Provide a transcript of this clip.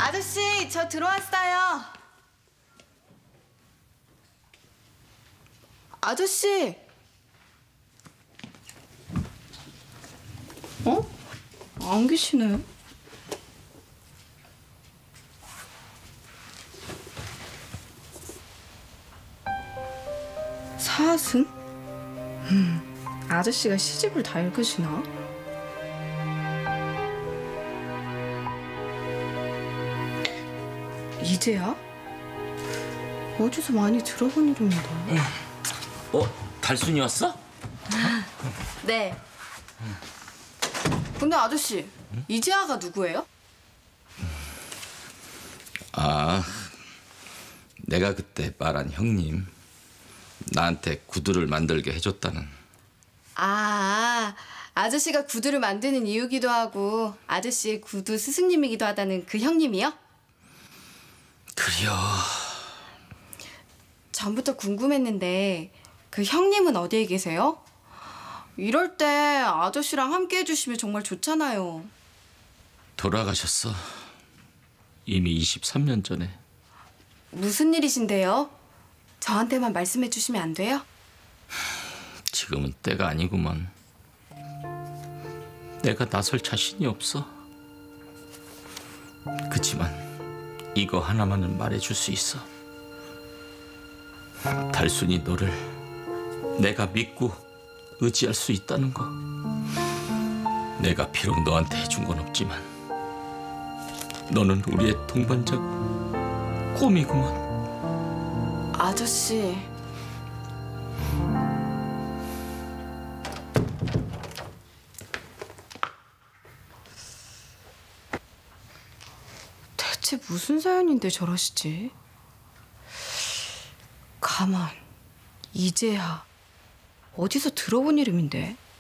아저씨, 저 들어왔어요. 아저씨. 어? 안 계시네. 사슴? 아저씨가 시집을 다 읽으시나? 이제야? 어디서 많이 들어본 이름인데. 달순이 왔어? 네. 근데 아저씨, 이재하가 누구예요? 아, 내가 그때 말한 형님. 나한테 구두를 만들게 해줬다는. 아저씨가 구두를 만드는 이유기도 하고 아저씨의 구두 스승님이기도 하다는 그 형님이요? 그래요. 전부터 궁금했는데 그 형님은 어디에 계세요? 이럴 때 아저씨랑 함께 해주시면 정말 좋잖아요. 돌아가셨어. 이미 23년 전에. 무슨 일이신데요? 저한테만 말씀해 주시면 안 돼요? 지금은 때가 아니구먼. 내가 나설 자신이 없어. 그치만 이거 하나만은 말해줄 수 있어. 달순이 너를 내가 믿고 의지할 수 있다는 거. 내가 비록 너한테 해준 건 없지만 너는 우리의 동반자고 꿈이구먼. 아저씨. 대체 무슨 사연인데 저러시지? 가만, 이재하. 어디서 들어본 이름인데?